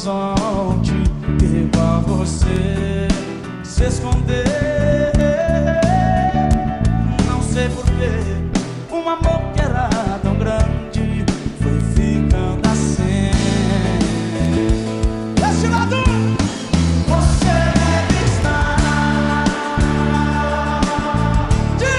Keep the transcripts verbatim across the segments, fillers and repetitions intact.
horizonte, igual você se esconder. Não sei porquê, um amor que era tão grande foi ficando assim. Desse lado, você deve estar de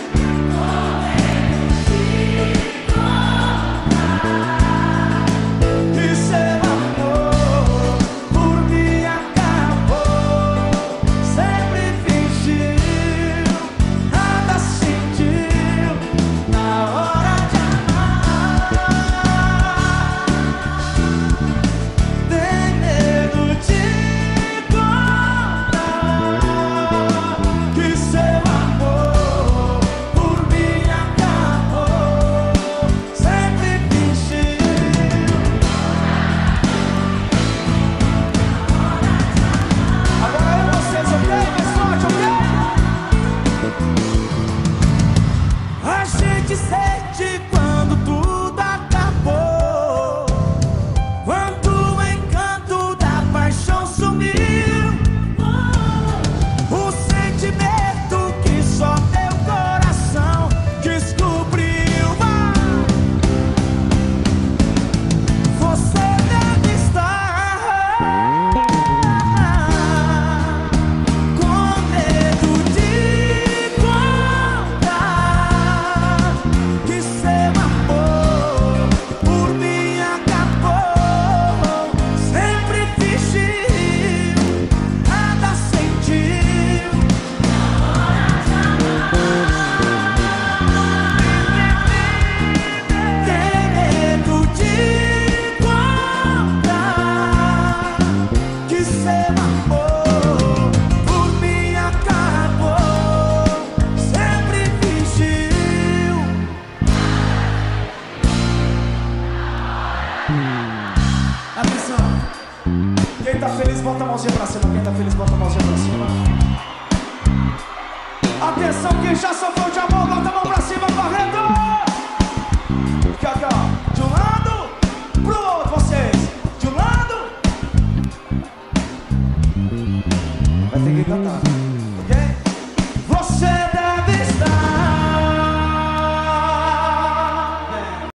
e seu amor por mim acabou. Sempre fingiu, nada sentiu na hora de amar. Tem medo de contar que seu amor por mim acabou. Sempre fingiu. Agora é vocês, ok? Mais forte, ok? A gente sente quando tudo acabou, quando o encanto da paixão sumiu. O sentimento que só teu coração descobriu. Você deve estar com medo de contar que seu amor por mim acabou. Sempre fingiu, nada sentiu na hora de amar. Tem medo de contar que seu amor por mim acabou. Sempre fingiu. Atenção, quem tá feliz bota a mãozinha pra cima. Quem tá feliz bota a mãozinha pra cima. Atenção, quem já sofreu de amor bota a mão pra cima, correndo. Aqui, aqui, ó, de um lado pro outro, vocês, de um lado. Vai ter que cantar.